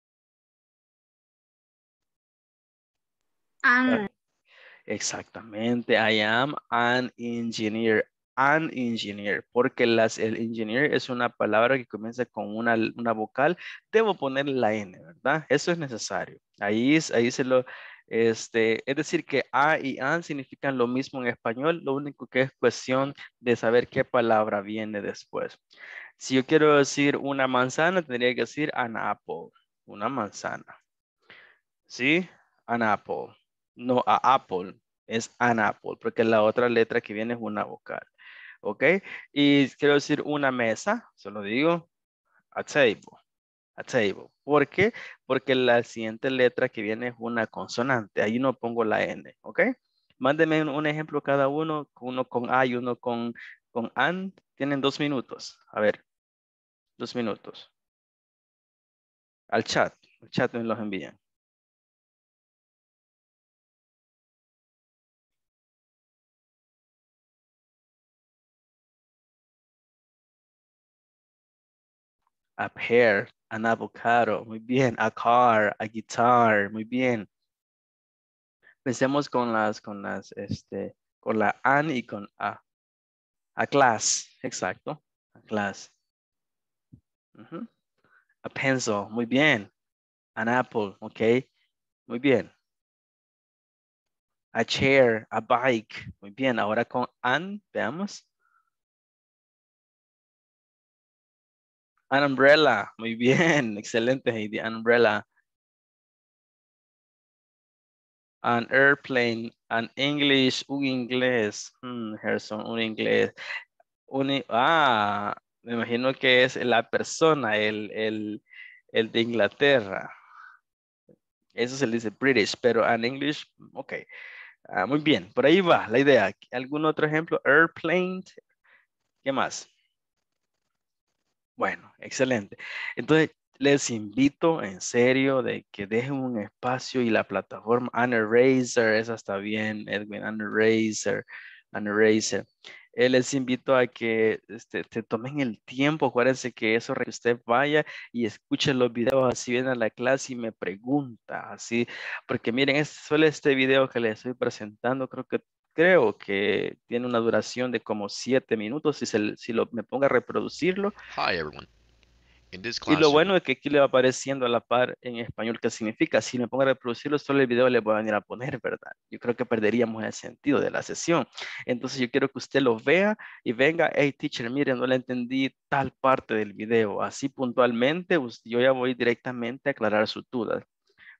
An. Exactamente, I am an engineer. An engineer, porque las, el engineer es una palabra que comienza con una, una vocal. Debo poner la N, ¿verdad? Eso es necesario. Ahí, es- ahí se lo, este, es decir que a y an significan lo mismo en español. Lo único que es cuestión de saber qué palabra viene después. Si yo quiero decir una manzana, tendría que decir an apple, una manzana. ¿Sí? An apple. No a apple, es an apple, porque la otra letra que viene es una vocal. ¿Ok? Y quiero decir una mesa, solo digo a table, a table. ¿Por qué? Porque la siguiente letra que viene es una consonante. Ahí no pongo la N. ¿Ok? Mándenme un, un ejemplo cada uno, uno con A y uno con, con an. Tienen dos minutos. A ver, dos minutos. Al chat, al chat me los envían. A pear, an avocado, muy bien. A car, a guitar, muy bien. Pensemos con las, con las, este, con la an y con a. A class, exacto. A class. Ujú. A pencil, muy bien. An apple, ok. Muy bien. A chair, a bike, muy bien. Ahora con an, veamos. An umbrella, muy bien. Excelente, Heidi. An umbrella. An airplane, an English, un inglés. Hmm, Gerson, un inglés. Un, ah, me imagino que es la persona, el, el, el de Inglaterra. Eso se le dice British, pero en English, ok. Ah, muy bien, por ahí va la idea. ¿Algún otro ejemplo? Airplane. ¿Qué más? Bueno, excelente. Entonces, les invito en serio de que dejen un espacio y la plataforma An Eraser, esa está bien, Edwin, An Eraser, An Eraser. Eh, les invito a que este, te tomen el tiempo, acuérdense que eso que usted vaya y escuche los videos, así viene a la clase y me pregunta, así, porque miren, es solo este video que les estoy presentando, creo que creo que tiene una duración de como siete minutos. Si, se, si lo, me ponga a reproducirlo. Hi everyone. In this Y lo classroom, bueno es que aquí le va apareciendo a la par en español qué significa. Si me pongo a reproducirlo, solo el video le voy a venir a poner, ¿verdad? Yo creo que perderíamos el sentido de la sesión. Entonces yo quiero que usted lo vea y venga, hey teacher, mire, no le entendí tal parte del video. Así puntualmente, yo ya voy directamente a aclarar sus dudas.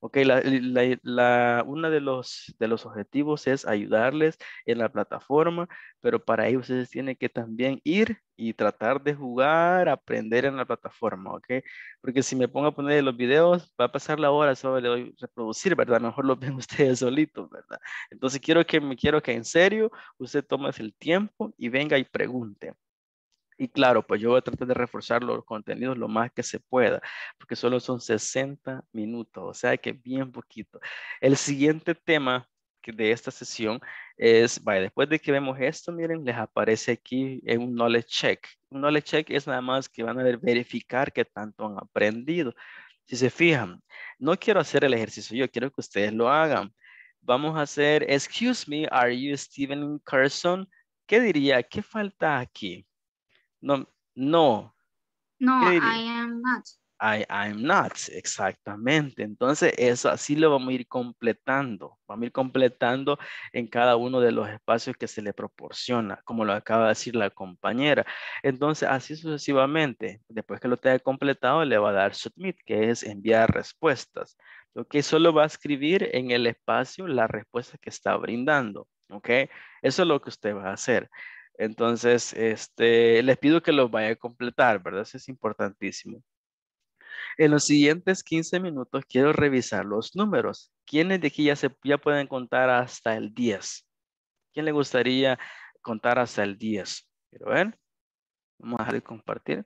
Ok, la, la, la, uno de los, de los objetivos es ayudarles en la plataforma, pero para ello ustedes tienen que también ir y tratar de jugar, aprender en la plataforma, ok. Porque si me pongo a poner los videos, va a pasar la hora, solo le doy reproducir, ¿verdad? Mejor los ven ustedes solitos, ¿verdad? Entonces quiero que, me quiero que en serio usted tome el tiempo y venga y pregunte. Y claro, pues yo voy a tratar de reforzar los contenidos lo más que se pueda, porque solo son sesenta minutos, o sea que bien poquito. El siguiente tema que de esta sesión es, vaya, después de que vemos esto, miren, les aparece aquí en un knowledge check. Un knowledge check es nada más que van a ver, verificar qué tanto han aprendido. Si se fijan, no quiero hacer el ejercicio, yo quiero que ustedes lo hagan. Vamos a hacer, excuse me, are you Steven Carson? ¿Qué diría? ¿Qué falta aquí? No, no. No, ¿Qué I diría? am not. I, I'm not, exactamente. Entonces, eso así lo vamos a ir completando. Vamos a ir completando en cada uno de los espacios que se le proporciona, como lo acaba de decir la compañera. Entonces, así sucesivamente. Después que lo tenga completado, le va a dar submit, que es enviar respuestas. Ok, solo va a escribir en el espacio la respuesta que está brindando. Ok, eso es lo que usted va a hacer. Entonces, este, les pido que lo vaya a completar, ¿verdad? Eso es importantísimo. En los siguientes quince minutos quiero revisar los números. ¿Quiénes de aquí ya, se, ya pueden contar hasta el diez? ¿Quién le gustaría contar hasta el diez? Quiero ver. Vamos a dejar de compartir.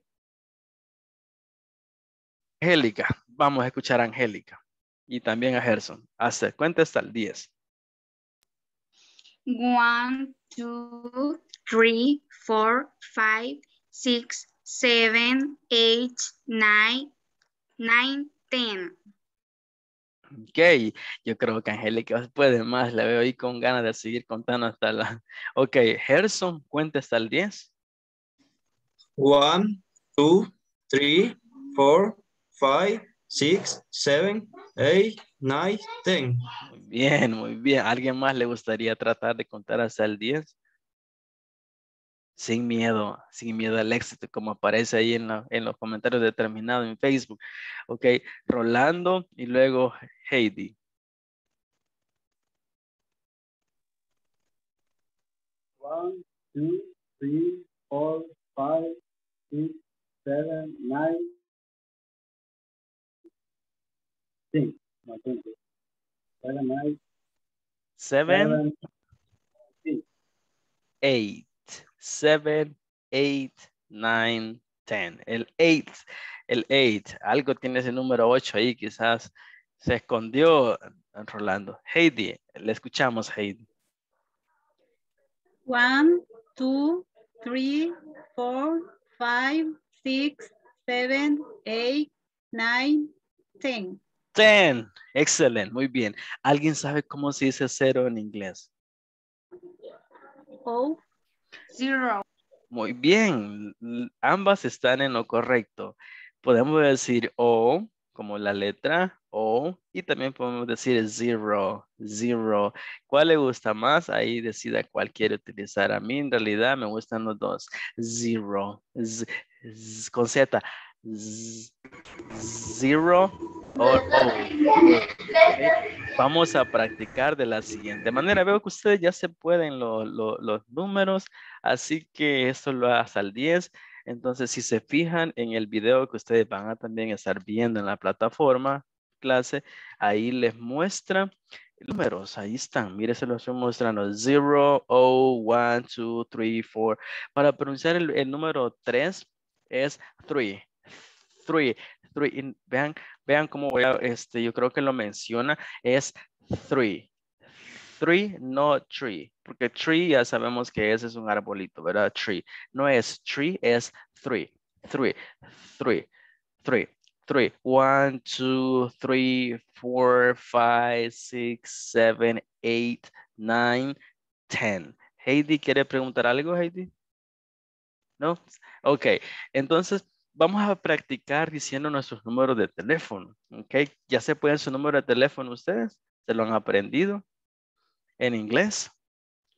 Angélica. Vamos a escuchar a Angélica. Y también a Gerson. Hasta, cuenta hasta el diez. One, two, three, four, five, six, seven, eight, nine, nine, ten. Ok, yo creo que Angélica puede más. La veo ahí con ganas de seguir contando hasta la... Ok, Gerson, cuenta hasta el diez. One, two, three, four, five, six, seven, eight, nine, ten. Muy bien, muy bien. ¿A alguien más le gustaría tratar de contar hasta el diez? Sin miedo, sin miedo al éxito, como aparece ahí en, la, en los comentarios determinados en Facebook. Ok, Rolando y luego Heidi. One, two, three, four, five, six, seven, nine, ten. No, ten. Seven, nine, Seven, seven, ten. eight. Seven, eight, nine, ten. El eight, el eight. Algo tiene ese número ocho ahí, quizás se escondió Rolando. Heidi, le escuchamos, Heidi. One, two, three, four, five, six, seven, eight, nine, ten. Ten. Excelente, muy bien. ¿Alguien sabe cómo se dice cero en inglés? Oh, zero. Muy bien, l- ambas están en lo correcto. Podemos decir O como la letra O y también podemos decir zero, zero. ¿Cuál le gusta más? Ahí decida cuál quiere utilizar. A mí en realidad me gustan los dos. Zero, z- z- con Z. Z- zero o O. Ok, vamos a practicar de la siguiente manera. Veo que ustedes ya se pueden lo- lo- los números. Así que esto lo hasta el diez. Entonces, si se fijan en el video que ustedes van a también estar viendo en la plataforma clase, ahí les muestra números. Ahí están. Mire, se los estoy mostrando. cero, oh, one, two, three, four. Para pronunciar el, el número tres es three. Three. Three. Y vean, vean cómo voy a, este, yo creo que lo menciona. Es three. Three, no tree, porque tree ya sabemos que ese es un arbolito, ¿verdad? Tree. No es tree, es three. Three, three, three, three. One, two, three, four, five, six, seven, eight, nine, ten. Heidi, ¿quiere preguntar algo, Heidi? ¿No? Ok, entonces vamos a practicar diciendo nuestros números de teléfono. Ok, ¿ya se pueden su número de teléfono ustedes? ¿Se lo han aprendido en inglés?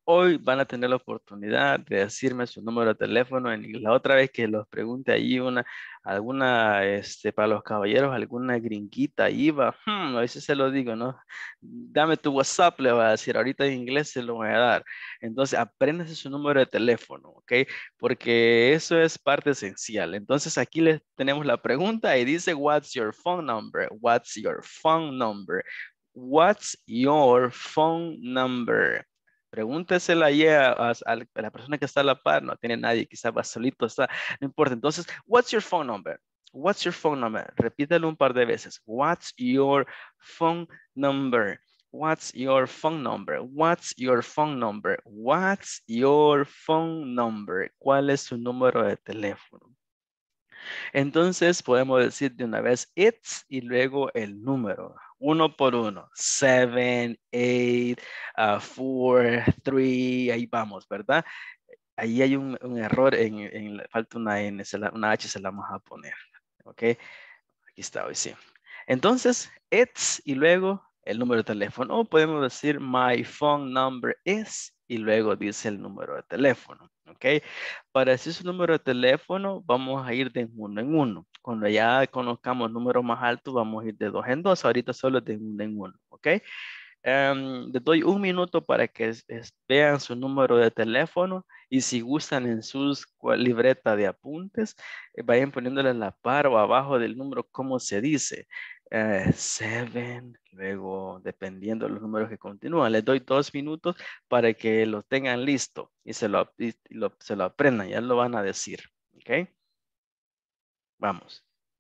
Hoy van a tener la oportunidad de decirme su número de teléfono. En la otra vez que los pregunte ahí una, alguna, este, para los caballeros, alguna gringuita iba, hmm, a veces se lo digo, ¿no? Dame tu WhatsApp, le va a decir, ahorita en inglés se lo voy a dar. Entonces, apréndase su número de teléfono, ¿ok? Porque eso es parte esencial. Entonces, aquí les tenemos la pregunta y dice, what's your phone number? What's your phone number? What's your phone number? Pregúntesela ahí a, a, a la persona que está a la par, no tiene nadie, quizás va solito, está, no importa. Entonces, what's your phone number? What's your phone number? Repítelo un par de veces. What's your phone number? What's your phone number? What's your phone number? What's your phone number? ¿Cuál es su número de teléfono? Entonces podemos decir de una vez it's y luego el número. Uno por uno. Seven, eight, uh, four, three. Ahí vamos, ¿verdad? Ahí hay un, un error. En, en, falta una N, se la, una H se la vamos a poner. ¿Ok? Aquí está, hoy sí. Entonces, it's y luego el número de teléfono. O podemos decir my phone number is y luego dice el número de teléfono. ¿Ok? Para decir su número de teléfono, vamos a ir de uno en uno. Cuando ya conozcamos números más altos, vamos a ir de dos en dos. Ahorita solo de uno en uno. ¿Ok? Um, les doy un minuto para que es, es, vean su número de teléfono y si gustan en sus libreta de apuntes, eh, vayan poniéndole a la par o abajo del número cómo se dice. Uh, seven, luego dependiendo de los números que continúan. Les doy dos minutos para que lo tengan listo y se lo, y lo, se lo aprendan, ya lo van a decir. ¿Ok? Vamos.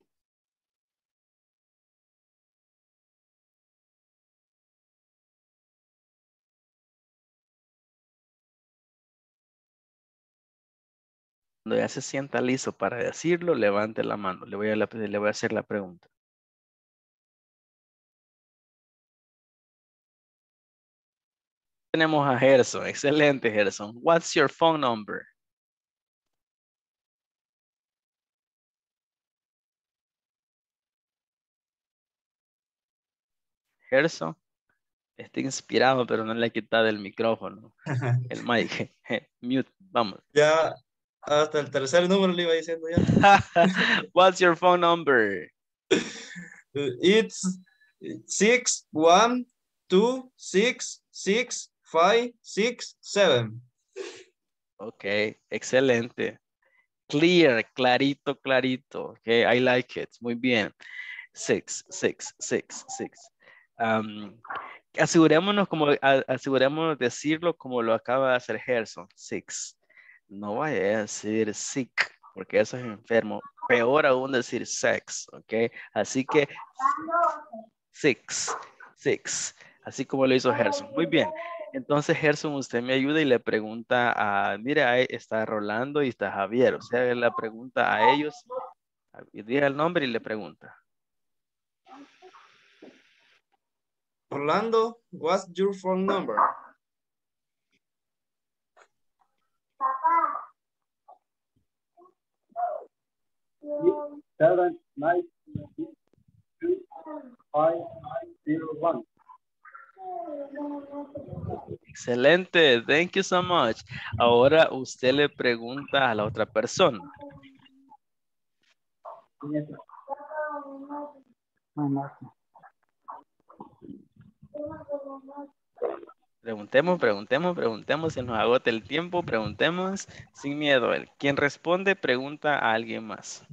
Cuando ya se sienta listo para decirlo, levante la mano. Le voy a, le voy a hacer la pregunta. Tenemos a Gerson. Excelente, Gerson. What's your phone number? Gerson. Está inspirado, pero no le ha quitado el micrófono. El mic. Mute. Vamos. Ya hasta el tercer número le iba diciendo ya. What's your phone number? It's six one two six six five six seven. Ok, excelente. Clear, clarito, clarito. Ok, I like it. Muy bien. Six, six, six, six. Um, asegurémonos como asegurémonos decirlo como lo acaba de hacer Gerson. Six. No vaya a decir sick, porque eso es enfermo. Peor aún decir sex, ¿ok? Así que six, six. Así como lo hizo Gerson. Muy bien. Entonces, Gerson, usted me ayuda y le pregunta a, mire, ahí está Rolando y está Javier. O sea, le pregunta a ellos, diga el nombre y le pregunta. Orlando, what's your phone number? Seven nine two five zero one. Excelente, thank you so much. Ahora usted le pregunta a la otra persona. Preguntemos, preguntemos, preguntemos, se nos agote el tiempo, preguntemos sin miedo. El quien responde pregunta a alguien más.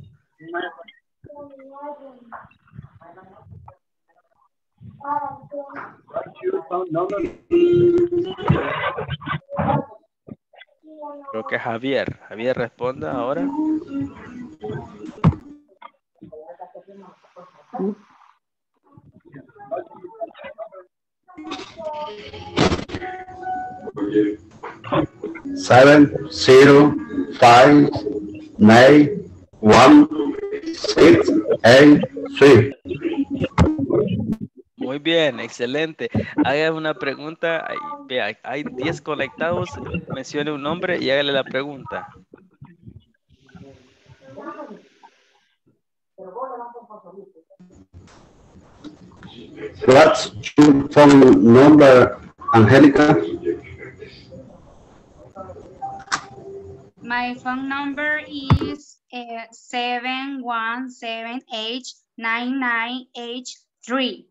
Creo que Javier. Javier responda ahora. Seven zero five nine one six eight three. Muy bien, excelente. Haga una pregunta. Vea, hay diez conectados. Mencione un nombre y hágale la pregunta. What's your phone number, Angelica? My phone number is uh, seven one seven eight nine nine eight three.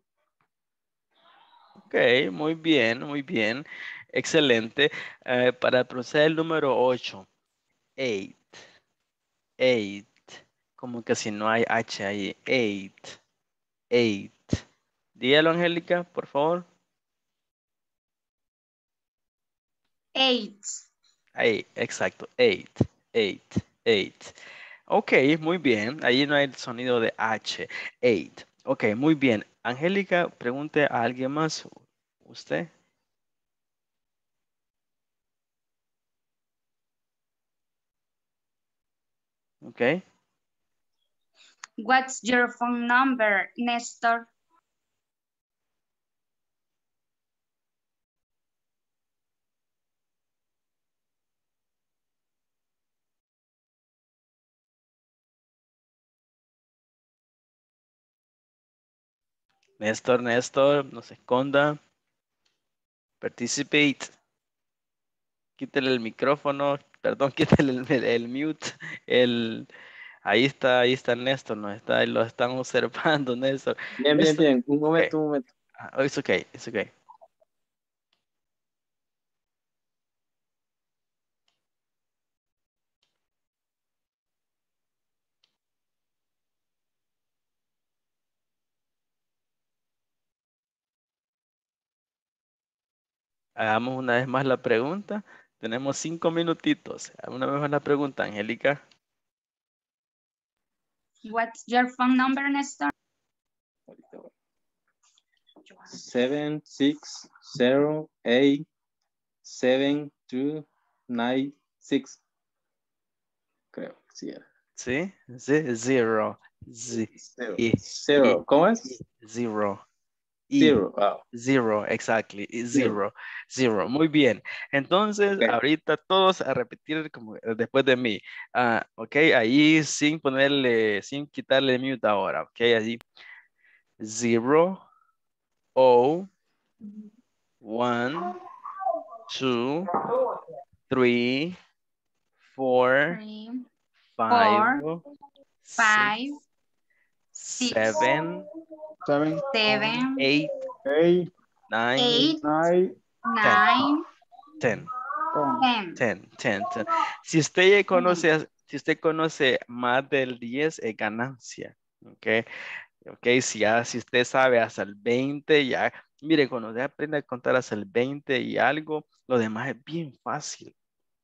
Ok, muy bien, muy bien. Excelente. Eh, para proceder el número ocho. Eight. Eight. Como que si no hay H ahí. Eight. Eight. Dígalo, Angélica, por favor. Eight. Ahí, exacto. Eight. Eight. Eight. Ok, muy bien. Ahí no hay el sonido de H. Eight. Ok, muy bien. Angélica, pregunte a alguien más. ¿Usted? Ok. What's your phone number, Nestor? Néstor, Néstor, no se esconda. Participate. Quítale el micrófono. Perdón, quítale el, el, el mute. El, ahí está, ahí está Néstor. No está, lo están observando, Néstor. Bien, bien, Néstor, bien. Un momento, ok. un momento. Ah, it's okay, it's okay. Hagamos una vez más la pregunta. Tenemos cinco minutitos. Una vez más la pregunta, Angélica. What's your phone number, Nestor? Seven, six, zero, eight, seven, two, nine, six. Creo que sí era. Sí, sí, zero. Z, Zero. y, Zero. y, ¿Cómo y, es? zero. Y, Zero. Wow. zero, exactly. y Zero. Zero, zero. Muy bien. Entonces, Okay. ahorita todos a repetir como eh, después de mí. Ah, ok, ahí sin ponerle, sin quitarle mute ahora. Ok, allí. Zero, O, one, two, three, four, Three, five, four, six, five, six, seven, Seven, seven, eight, eight, nine, eight, nine, ten, nine, ten, ten. ten. ten, ten, ten. Si usted ya conoce, si usted conoce más del diez, es ganancia. Ok, ok, si ya, si usted sabe hasta el veinte, ya, mire, cuando usted aprende a contar hasta el veinte y algo, lo demás es bien fácil,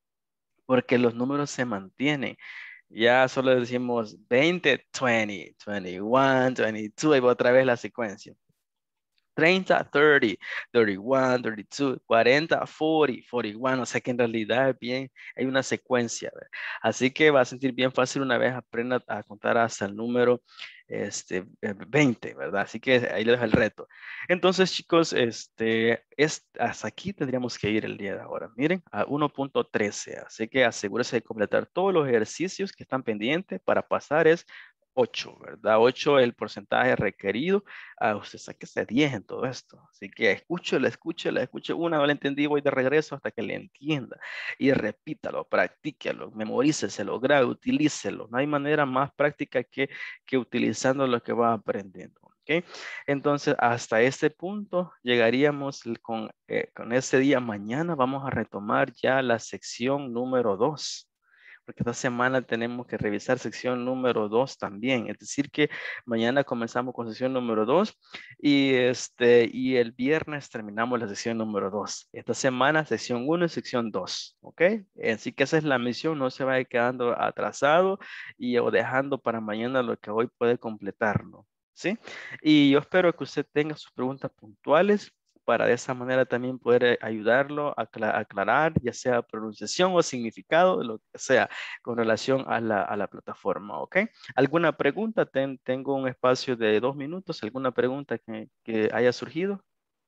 porque los números se mantienen. Ya solo decimos veinte, veinte, veintiuno, veintidós, y va otra vez la secuencia. treinta, treinta, treinta y uno, treinta y dos, cuarenta, cuarenta, cuarenta y uno, o sea que en realidad es bien, hay una secuencia, ¿verdad? Así que va a sentir bien fácil una vez aprenda a contar hasta el número este, veinte, ¿verdad? Así que ahí le dejo el reto. Entonces, chicos, este, es, hasta aquí tendríamos que ir el día de ahora. Miren, a uno punto trece, así que asegúrese de completar todos los ejercicios que están pendientes. Para pasar es ocho, ¿verdad? ocho es el porcentaje requerido. Ah, usted sáquese diez en todo esto. Así que escúchelo, escúchelo, escuche una, no le entendí, voy de regreso hasta que le entienda. Y repítalo, practíquelo, memoríceselo, grabe, utilícelo. No hay manera más práctica que, que utilizando lo que va aprendiendo. ¿Ok? Entonces, hasta este punto llegaríamos con, eh, con este día. Mañana vamos a retomar ya la sección número dos. Porque esta semana tenemos que revisar sección número dos también. Es decir que mañana comenzamos con sección número dos y, este, y el viernes terminamos la sección número dos. Esta semana sección uno y sección dos. ¿Ok? Así que esa es la misión. No se vaya quedando atrasado y o dejando para mañana lo que hoy puede completarlo. ¿Sí? Y yo espero que usted tenga sus preguntas puntuales para de esa manera también poder ayudarlo a aclarar, ya sea pronunciación o significado, lo que sea, con relación a la, a la plataforma, ¿ok? ¿Alguna pregunta? Ten, tengo un espacio de dos minutos. ¿Alguna pregunta que, que haya surgido?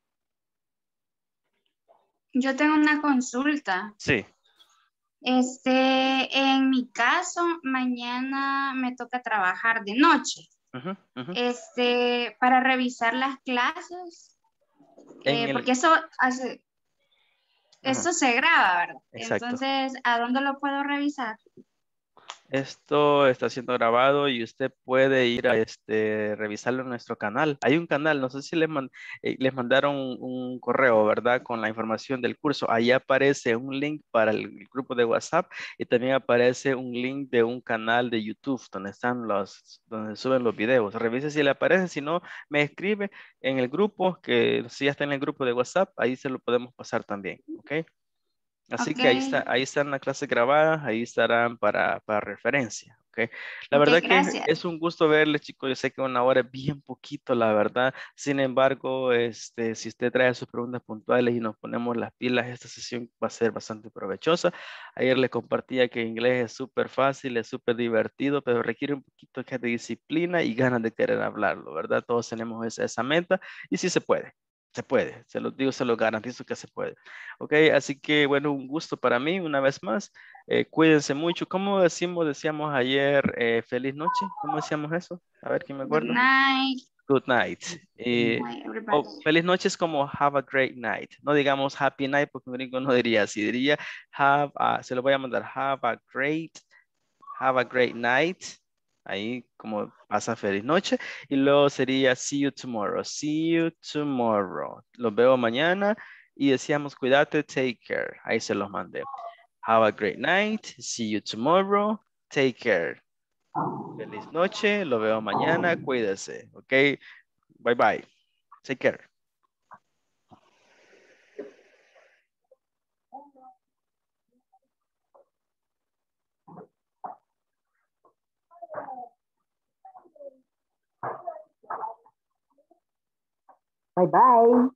Yo tengo una consulta. Sí. Este, en mi caso, mañana me toca trabajar de noche. Uh-huh, uh-huh. Este, para revisar las clases. En Eh, el... porque eso hace... esto se graba, ¿verdad? Exacto. Entonces, ¿a dónde lo puedo revisar? Esto está siendo grabado y usted puede ir a este, revisarlo en nuestro canal. Hay un canal, no sé si les, man- eh, les mandaron un, un correo, ¿verdad? Con la información del curso. Ahí aparece un link para el grupo de WhatsApp y también aparece un link de un canal de YouTube donde están los, donde suben los videos. Revise si le aparece, si no, me escribe en el grupo, que si ya está en el grupo de WhatsApp, ahí se lo podemos pasar también, ¿ok? Así que ahí está, Ok, ahí están las clases grabadas, ahí estarán para, para referencia, ¿ok? La ok, verdad que es, gracias. es un gusto verles, chicos. Yo sé que una hora es bien poquito, la verdad. Sin embargo, este, si usted trae sus preguntas puntuales y nos ponemos las pilas, esta sesión va a ser bastante provechosa. Ayer le compartía que inglés es súper fácil, es súper divertido, pero requiere un poquito de disciplina y ganas de querer hablarlo, ¿verdad? Todos tenemos esa, esa meta y sí se puede. Se puede, se lo digo, se lo garantizo que se puede. Ok, así que bueno, un gusto para mí una vez más. Eh, cuídense mucho. ¿Cómo decimos, decíamos ayer, eh, feliz noche? ¿Cómo decíamos eso? A ver, ¿quién me Good acuerda? night. Good night. Good Eh, night, everybody. o feliz noche es como have a great night. No digamos happy night porque un gringo no diría así. Diría have a, se lo voy a mandar, have a great, have a great night. Ahí como pasa feliz noche. Y luego sería see you tomorrow. See you tomorrow. Los veo mañana. Y decíamos cuídate, take care. Ahí se los mandé. Have a great night. See you tomorrow. Take care. Feliz noche. Lo veo mañana. Cuídese. Ok. Bye bye. Take care. Bye bye.